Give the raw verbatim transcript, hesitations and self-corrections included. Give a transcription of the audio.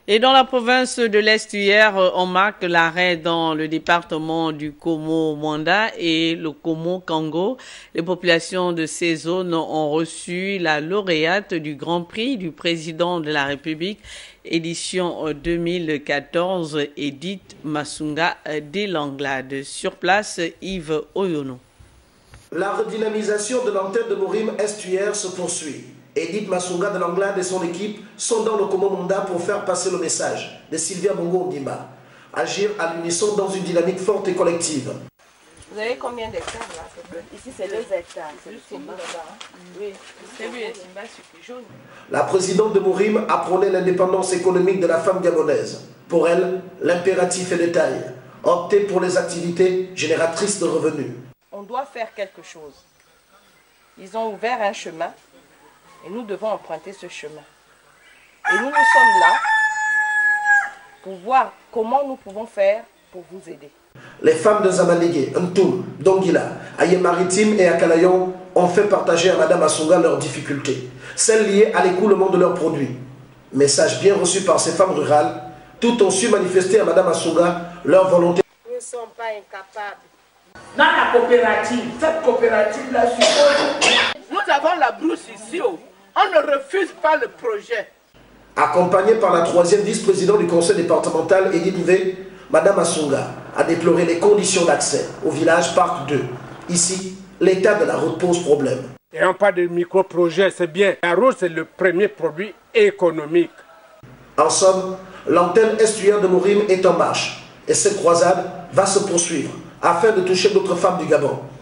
Et dans la province de l'Est, hier, on marque l'arrêt dans le département du Komo-Mwanda et le Komo-Kango. Les populations de ces zones ont reçu la lauréate du Grand Prix du président de la République, édition deux mille quatorze, Edith Masunga d'Elanglade. Sur place, Yves Oyono. La redynamisation de l'antenne de Morim Estuaire se poursuit. Edith Masunga de l'Anglade et son équipe sont dans le Komo-Mwanda pour faire passer le message de Sylvia Bongo Ondimba. Agir à l'unisson dans une dynamique forte et collective. Vous avez combien d'hectares là? Ici c'est deux hectares. Oui, c'est lui, le timba jaune. La présidente de Morim apprenait l'indépendance économique de la femme gabonaise. Pour elle, l'impératif est de taille. Opter pour les activités génératrices de revenus. On doit faire quelque chose. Ils ont ouvert un chemin. Et nous devons emprunter ce chemin. Et nous, nous sommes là pour voir comment nous pouvons faire pour vous aider. Les femmes de Zamalégé, Ntoum, Dongila, Aye Maritime et Akalayon ont fait partager à Madame Masunga leurs difficultés, celles liées à l'écoulement de leurs produits. Message bien reçu par ces femmes rurales, toutes ont su manifester à Madame Masunga leur volonté. Nous ne sommes pas incapables. Dans la coopérative, cette coopérative-là suppose... Nous avons la brousse ici. On ne refuse pas le projet. Accompagnée par la troisième vice-présidente du conseil départemental, Edith Nvé, Madame Masunga a déploré les conditions d'accès au village Parc deux. Ici, l'état de la route pose problème. Et on parle de micro-projet, c'est bien. La route, c'est le premier produit économique. En somme, l'antenne estuaire de Morim est en marche. Et cette croisade va se poursuivre afin de toucher d'autres femmes du Gabon.